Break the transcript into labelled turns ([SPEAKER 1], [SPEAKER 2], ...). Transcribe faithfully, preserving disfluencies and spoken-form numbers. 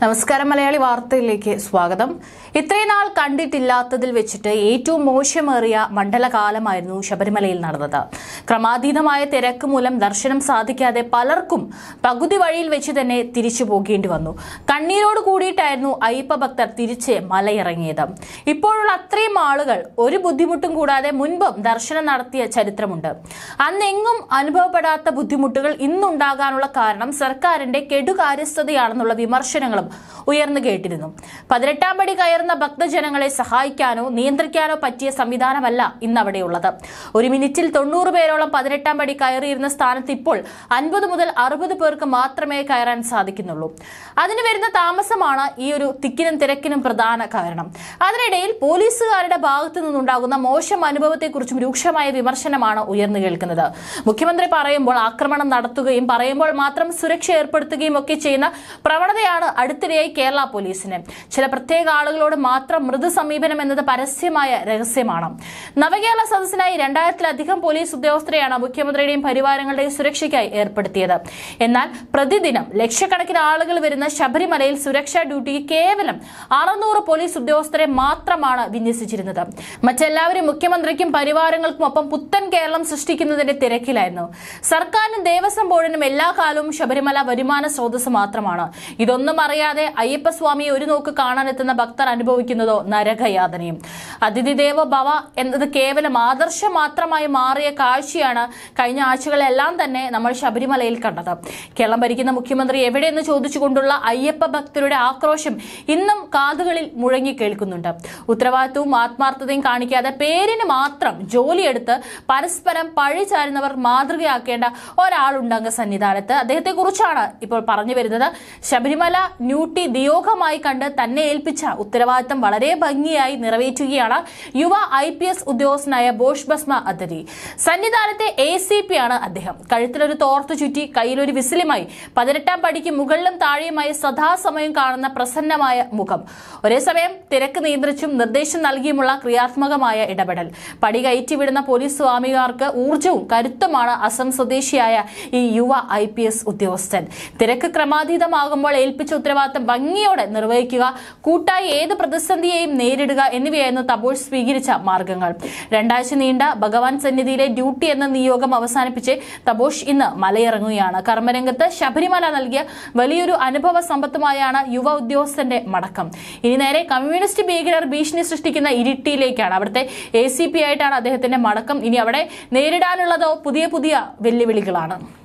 [SPEAKER 1] നമസ്കാരം മലയാളി വാർത്തയിലേക്ക് സ്വാഗതം. ഇത്രയും നാൾ കണ്ടിട്ടില്ലാത്തതിൽ വെച്ചിട്ട് ഏറ്റവും മോശമേറിയ മണ്ഡലകാലമായിരുന്നു ശബരിമലയിൽ നടന്നത്. ക്രമാതീതമായ തിരക്ക് മൂലം ദർശനം സാധിക്കാതെ പലർക്കും പകുതി വഴിയിൽ വെച്ച് തന്നെ തിരിച്ചു പോകേണ്ടി വന്നു. കണ്ണീരോട് കൂടിയിട്ടായിരുന്നു അയ്യപ്പ ഭക്തർ തിരിച്ച് മലയിറങ്ങിയത്. ഇപ്പോഴുള്ള അത്രയും ആളുകൾ ഒരു ബുദ്ധിമുട്ടും കൂടാതെ മുൻപും ദർശനം നടത്തിയ ചരിത്രമുണ്ട്. അന്നെങ്ങും അനുഭവപ്പെടാത്ത ബുദ്ധിമുട്ടുകൾ ഇന്നുണ്ടാകാനുള്ള കാരണം സർക്കാരിന്റെ കെടുകാര്യസ്ഥതയാണെന്നുള്ള വിമർശനങ്ങളും ഉയർന്നു കേട്ടിരുന്നു. പതിനെട്ടാം പടി കയറുന്ന ഭക്തജനങ്ങളെ സഹായിക്കാനോ നിയന്ത്രിക്കാനോ പറ്റിയ സംവിധാനമല്ല ഇന്ന് അവിടെയുള്ളത്. ഒരു മിനിറ്റിൽ തൊണ്ണൂറ് പേരോളം പതിനെട്ടാം പടി കയറിയിരുന്ന സ്ഥാനത്ത് ഇപ്പോൾ അൻപത് മുതൽ അറുപത് പേർക്ക് മാത്രമേ കയറാൻ സാധിക്കുന്നുള്ളൂ. അതിന് വരുന്ന താമസമാണ് ഈ ഒരു തിക്കിനും തിരക്കിനും പ്രധാന കാരണം. അതിനിടയിൽ പോലീസുകാരുടെ ഭാഗത്തു നിന്നുണ്ടാകുന്ന മോശം അനുഭവത്തെക്കുറിച്ചും രൂക്ഷമായ വിമർശനമാണ് ഉയർന്നു കേൾക്കുന്നത്. മുഖ്യമന്ത്രി പറയുമ്പോൾ ആക്രമണം നടത്തുകയും പറയുമ്പോൾ മാത്രം സുരക്ഷ ഏർപ്പെടുത്തുകയും ഒക്കെ ചെയ്യുന്ന പ്രവണതയാണ് അടുത്തിടെയായി കേരള പോലീസിന്. ചില പ്രത്യേക ആളുകളോട് മാത്രം മൃദു സമീപനം എന്നത് പരസ്യമായ രഹസ്യമാണ്. നവകേരള സദസ്സിനായി രണ്ടായിരത്തിലധികം പോലീസ് ഉദ്യോഗസ്ഥരെയാണ് മുഖ്യമന്ത്രിയുടെയും പരിവാരങ്ങളുടെയും സുരക്ഷയ്ക്കായി ഏർപ്പെടുത്തിയത്. എന്നാൽ പ്രതിദിനം ലക്ഷക്കണക്കിന് ആളുകൾ വരുന്ന ശബരിമലയിൽ സുരക്ഷാ ഡ്യൂട്ടിക്ക് കേവലം അറുന്നൂറ് പോലീസ് ഉദ്യോഗസ്ഥരെ മാത്രമാണ് വിന്യസിച്ചിരുന്നത്. മറ്റെല്ലാവരും മുഖ്യമന്ത്രിക്കും പരിവാരങ്ങൾക്കും ഒപ്പം പുത്തൻ കേരളം സൃഷ്ടിക്കുന്നതിന്റെ തിരക്കിലായിരുന്നു. സർക്കാരിനും ദേവസ്വം ബോർഡിനും എല്ലാ കാലവും ശബരിമല വരുമാന സ്രോതസ് മാത്രമാണ്. ഇതൊന്നും അറിയാതെ അയ്യപ്പസ്വാമിയെ ഒരു നോക്ക് കാണാനെത്തുന്ന ഭക്തർ അനുഭവിക്കുന്നതോ നരകയാതനയും. അതിഥി ദേവോ ഭവ എന്നത് കേവലം ആദർശം മാത്രമായി മാറിയ കാഴ്ചയാണ് കഴിഞ്ഞ ആഴ്ചകളെല്ലാം തന്നെ നമ്മൾ ശബരിമലയിൽ കണ്ടത്. കേരളം ഭരിക്കുന്ന മുഖ്യമന്ത്രി എവിടെയെന്ന് ചോദിച്ചുകൊണ്ടുള്ള അയ്യപ്പ ഭക്തരുടെ ആക്രോശം ഇന്നും കാതുകളിൽ മുഴങ്ങി കേൾക്കുന്നുണ്ട്. ഉത്തരവാദിത്വവും ആത്മാർത്ഥതയും കാണിക്കാതെ പേരിന് മാത്രം ജോലിയെടുത്ത് പരസ്പരം പഴിചാരുന്നവർ മാതൃകയാക്കേണ്ട ഒരാളുണ്ടങ്ങ് സന്നിധാനത്ത്. അദ്ദേഹത്തെ കുറിച്ചാണ് ഇപ്പോൾ പറഞ്ഞു വരുന്നത്. ശബരിമല ഡ്യൂട്ടി നിയോഗമായി കണ്ട് തന്നെ ഏൽപ്പിച്ച ഉത്തരവാദിത്തം വളരെ ഭംഗിയായി നിറവേറ്റുകയാണ് യുവ ഐ പി എസ് ഉദ്യോഗസ്ഥനായ ബോഷ് ഭസ്മ അതിഥി. സന്നിധാനത്തെ എ സി പി ആണ് അദ്ദേഹം. കഴുത്തിലൊരു തോർത്ത് ചുറ്റി കയ്യിലൊരു വിസിലുമായി പതിനെട്ടാം പടിക്ക് മുകളിലും താഴെയുമായി സദാസമയം കാണുന്ന പ്രസന്നമായ മുഖം. ഒരേ സമയം തിരക്ക് നിയന്ത്രിച്ചും നിർദ്ദേശം നൽകിയുമുള്ള ക്രിയാത്മകമായ ഇടപെടൽ. പടി കയറ്റിവിടുന്ന പോലീസ് സ്വാമിമാർക്ക് ഊർജവും കരുത്തുമാണ് അസം സ്വദേശിയായ ഈ യുവ ഐ പി എസ് ഉദ്യോഗസ്ഥൻ. തിരക്ക് ക്രമാതീതമാകുമ്പോൾ ഏൽപ്പിച്ച ഉത്തരവാദിത്തം ഭംഗിയോടെ നിർവഹിക്കുക, കൂട്ടായി ഏത് പ്രതിസന്ധിയെയും നേരിടുക എന്നിവയായിരുന്നു തബോഷ് സ്വീകരിച്ച മാർഗങ്ങൾ. രണ്ടാഴ്ച നീണ്ട ഭഗവാൻ സന്നിധിയിലെ ഡ്യൂട്ടി എന്ന നിയോഗം അവസാനിപ്പിച്ച് തബോഷ് ഇന്ന് മലയിറങ്ങുകയാണ്. കർമ്മരംഗത്ത് ശബരിമല നൽകിയ വലിയൊരു അനുഭവ സമ്പത്തുമായാണ് യുവ ഉദ്യോഗസ്ഥന്റെ മടക്കം. ഇനി നേരെ കമ്മ്യൂണിസ്റ്റ് ഭീകരർ ഭീഷണി സൃഷ്ടിക്കുന്ന ഇരിട്ടിയിലേക്കാണ്. അവിടുത്തെ എ സി പി ആയിട്ടാണ് അദ്ദേഹത്തിന്റെ മടക്കം. ഇനി അവിടെ നേരിടാനുള്ളതോ പുതിയ പുതിയ വെല്ലുവിളികളാണ്.